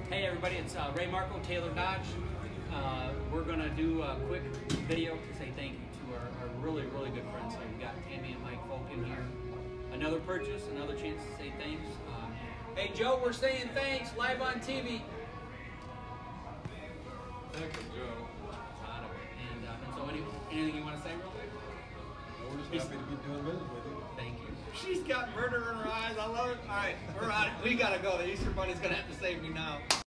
Hey everybody, it's Ray Marco, Taylor Dodge. We're going to do a quick video to say thank you to our really, really good friends here. We got Tammy and Mike Focken here. Another purchase, another chance to say thanks. Hey Joe, we're saying thanks live on TV. Thank you, Joe. And so anything you want to say real quick? We're just happy to be doing business with you. Thank you. She's got murder in her eyes. I love it. All right, we're out. We got to go. The Easter Bunny's going to have to save me now.